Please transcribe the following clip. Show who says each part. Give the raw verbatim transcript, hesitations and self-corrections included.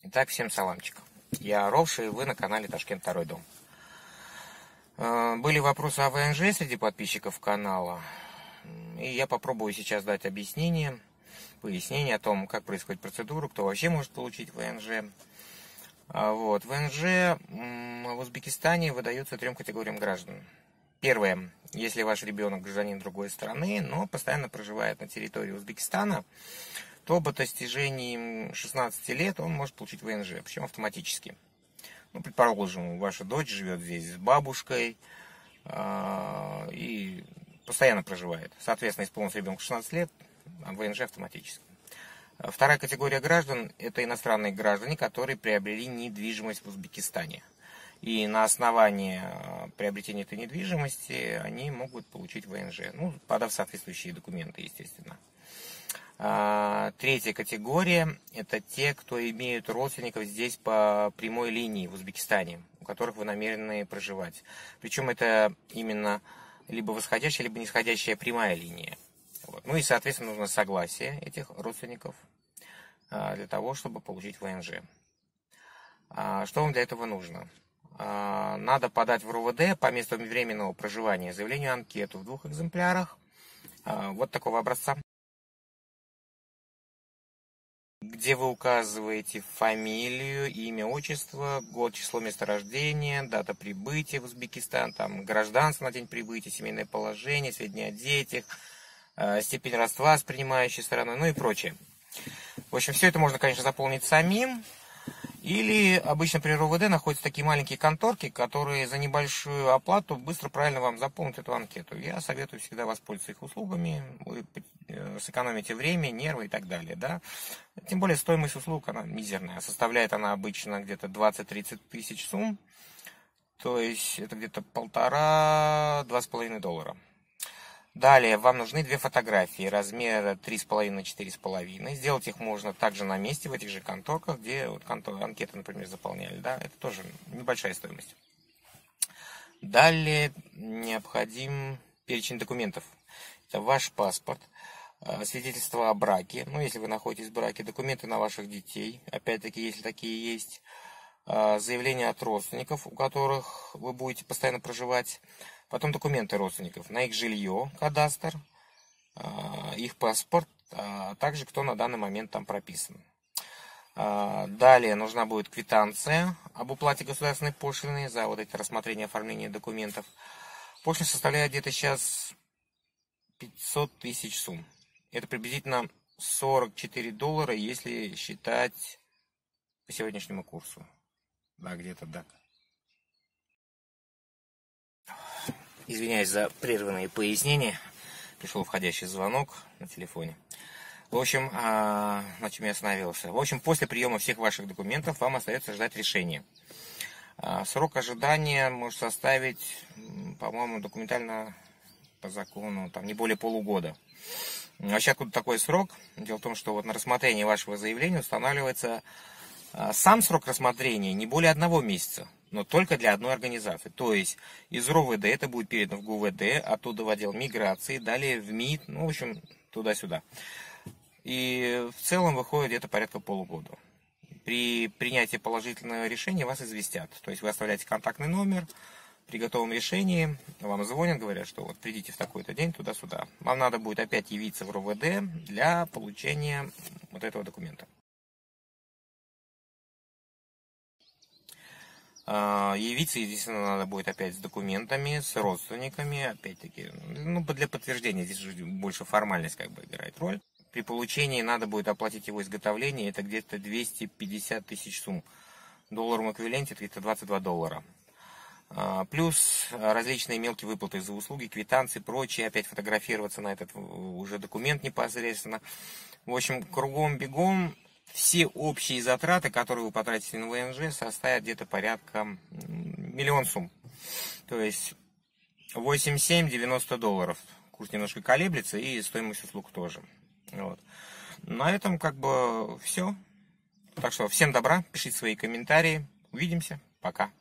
Speaker 1: Итак, всем саламчик. Я Ровша, и вы на канале Ташкент Второй Дом. Были вопросы о ВНЖ среди подписчиков канала, и я попробую сейчас дать объяснение, пояснение о том, как происходит процедура, кто вообще может получить ВНЖ. Вот. ВНЖ в Узбекистане выдается трем категориям граждан. Первое, если ваш ребенок гражданин другой страны, но постоянно проживает на территории Узбекистана, то по достижении шестнадцати лет он может получить ВНЖ, причем автоматически. Ну, предположим, ваша дочь живет здесь с бабушкой э, и постоянно проживает. Соответственно, исполнилось ребенку шестнадцать лет, а ВНЖ автоматически. Вторая категория граждан – это иностранные граждане, которые приобрели недвижимость в Узбекистане. И на основании приобретения этой недвижимости они могут получить ВНЖ, ну, подав соответствующие документы, естественно. Третья категория – это те, кто имеют родственников здесь по прямой линии в Узбекистане, у которых вы намерены проживать. Причем это именно либо восходящая, либо нисходящая прямая линия. Вот. Ну и, соответственно, нужно согласие этих родственников для того, чтобы получить ВНЖ. Что вам для этого нужно? Надо подать в РОВД по месту временного проживания заявление анкету в двух экземплярах вот такого образца, где вы указываете фамилию, имя, отчество, год, число, место рождения, дата прибытия в Узбекистан, там, гражданство на день прибытия, семейное положение, сведения о детях, степень родства с принимающей стороной, ну и прочее. В общем, все это можно, конечно, заполнить самим. Или обычно при РОВД находятся такие маленькие конторки, которые за небольшую оплату быстро правильно вам заполнят эту анкету. Я советую всегда воспользоваться их услугами, вы сэкономите время, нервы и так далее. Да? Тем более стоимость услуг, она мизерная. Составляет она обычно где-то двадцать-тридцать тысяч сумм, то есть это где-то полтора-два с половиной доллара. Далее вам нужны две фотографии размера три с половиной на четыре с половиной. Сделать их можно также на месте, в этих же конторках, где вот контор, анкеты, например, заполняли. Да? Это тоже небольшая стоимость. Далее необходим перечень документов. Это ваш паспорт, свидетельство о браке, ну если вы находитесь в браке, документы на ваших детей, опять-таки, если такие есть, заявление от родственников, у которых вы будете постоянно проживать. Потом документы родственников на их жилье, кадастр, их паспорт, а также кто на данный момент там прописан. Далее нужна будет квитанция об уплате государственной пошлины за вот эти рассмотрения, оформление документов. Пошлина составляет где-то сейчас пятьсот тысяч сумм. Это приблизительно сорок четыре доллара, если считать по сегодняшнему курсу. Да, где-то так. Извиняюсь за прерванные пояснения. Пришел входящий звонок на телефоне. В общем, на чем я остановился. В общем, после приема всех ваших документов вам остается ждать решения. Срок ожидания может составить, по-моему, документально по закону, там не более полугода. Вообще, откуда такой срок? Дело в том, что вот на рассмотрение вашего заявления устанавливается сам срок рассмотрения не более одного месяца, но только для одной организации. То есть из РОВД это будет передано в ГУВД, оттуда в отдел миграции, далее в МИД, ну, в общем, туда-сюда. И в целом выходит где-то порядка полугода. При принятии положительного решения вас известят. То есть вы оставляете контактный номер, при готовом решении вам звонят, говорят, что вот придите в такой-то день туда-сюда. Вам надо будет опять явиться в РОВД для получения вот этого документа. Явиться, естественно, надо будет опять с документами, с родственниками, опять-таки, ну, для подтверждения, здесь уже больше формальность как бы играет роль. При получении надо будет оплатить его изготовление, это где-то двести пятьдесят тысяч сумм. В долларовом эквиваленте это где-то двадцать два доллара. Плюс различные мелкие выплаты за услуги, квитанции, прочее, опять фотографироваться на этот уже документ непосредственно. В общем, кругом-бегом. Все общие затраты, которые вы потратите на ВНЖ, составят где-то порядка миллион сумм. То есть восемь-семь девяносто долларов. Курс немножко колеблется, и стоимость услуг тоже. Вот. На этом как бы все. Так что всем добра, пишите свои комментарии. Увидимся. Пока.